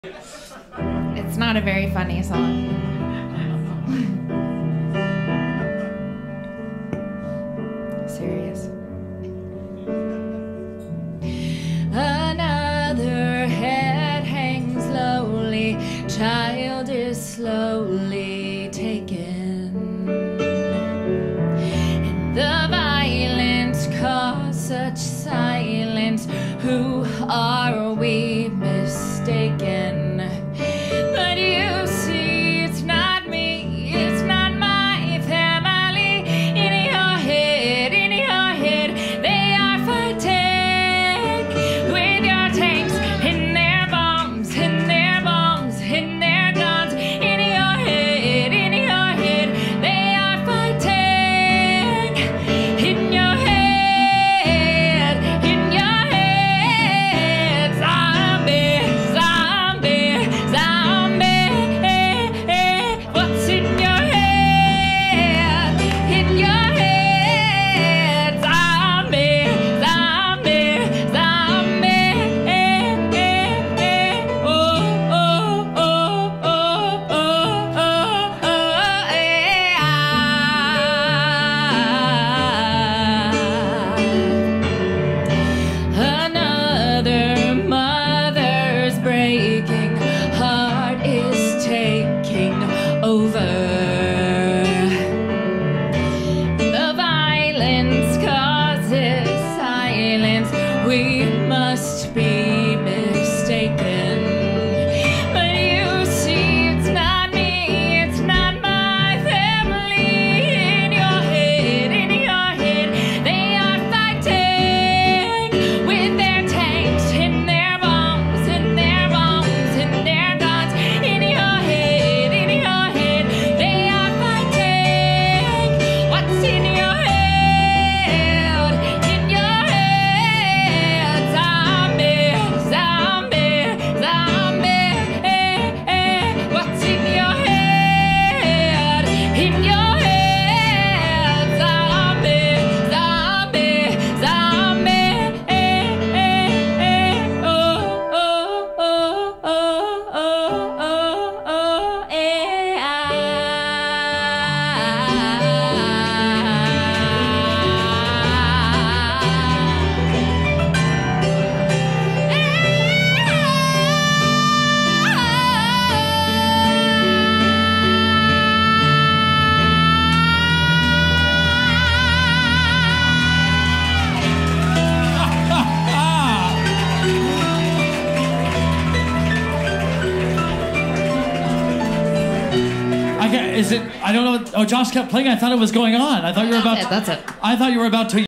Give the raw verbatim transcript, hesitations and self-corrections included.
It's not a very funny song. Serious. Another head hangs lowly, child is slowly taken, and the violence cause such silence. Who are we mistaken? But you see, it's not me, it's not my family. In your head, in your head, they are fighting with your tanks and their bombs, and their bombs, and their guns. In your head, in your head, they are fighting. In your head, in your head, zombie, zombie, zombie. What's in your head? In your head, zombie, zombie, zombie. Oh, oh, oh, oh, oh, oh, Another mother's breaking heart is taking over. The violence causes silence. We must be mistaken. But you see, it's not me, it's not my family. In your head, in your head, they are fighting with their tanks and their bombs, and their bombs, and their guns. In your head, in your head, they are fighting. What's in your head? In your head, zombie, zombie, zombie. What's in your head? In your head, zombie, zombie, zombie. Oh, oh, oh, oh, oh, oh, oh, I can't, is it? I don't know. Oh, Josh kept playing. I thought it was going on. I thought you were about. That's it, that's it. I thought you were about to.